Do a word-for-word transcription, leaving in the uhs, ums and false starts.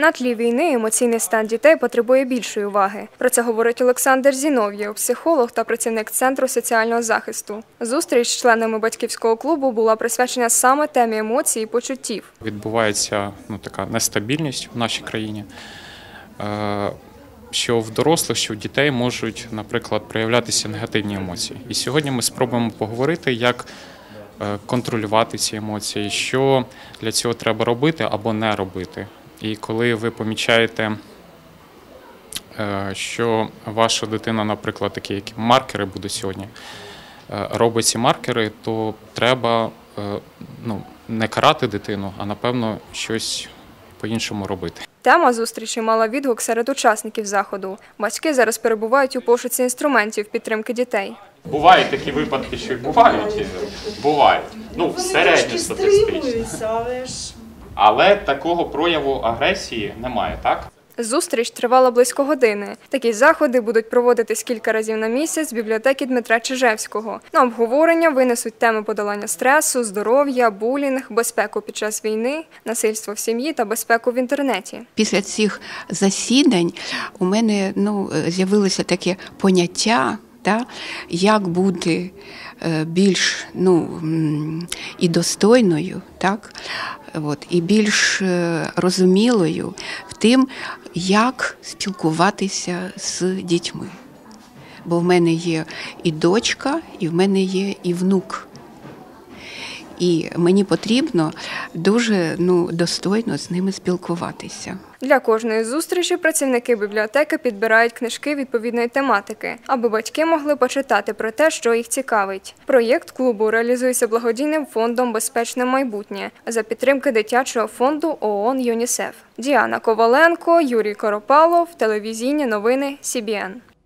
На тлі війни емоційний стан дітей потребує більшої уваги. Про це говорить Олександр Зінов'єв, психолог та працівник Центру соціального захисту. Зустріч з членами батьківського клубу була присвячена саме темі емоцій і почуттів. Відбувається ну, така нестабільність в нашій країні, що в дорослих, що в дітей можуть, наприклад, проявлятися негативні емоції. І сьогодні ми спробуємо поговорити, як контролювати ці емоції, що для цього треба робити або не робити. І коли ви помічаєте, що ваша дитина, наприклад, такі які маркери будуть сьогодні, робить ці маркери, то треба ну, не карати дитину, а, напевно, щось по-іншому робити. Тема зустрічі мала відгук серед учасників заходу. Батьки зараз перебувають у пошуці інструментів підтримки дітей. Бувають такі випадки, що й бувають. Бувають. Ну, середньостатистично. Але такого прояву агресії немає, так? Зустріч тривала близько години. Такі заходи будуть проводитись кілька разів на місяць в бібліотеці Дмитра Чижевського. На обговорення винесуть теми подолання стресу, здоров'я, булінг, безпеку під час війни, насильство в сім'ї та безпеку в інтернеті. Після цих засідань у мене ну, з'явилося таке поняття, да, як бути більш ну, і достойною, так, от, і більш розумілою в тим, як спілкуватися з дітьми. Бо в мене є і дочка, і в мене є і внук. І мені потрібно дуже ну, достойно з ними спілкуватися. Для кожної зустрічі працівники бібліотеки підбирають книжки відповідної тематики, аби батьки могли почитати про те, що їх цікавить. Проєкт клубу реалізується благодійним фондом «Безпечне майбутнє» за підтримки дитячого фонду ООН ЮНІСЕФ. Діана Коваленко, Юрій Коропалов, телевізійні новини Сі Бі Ен.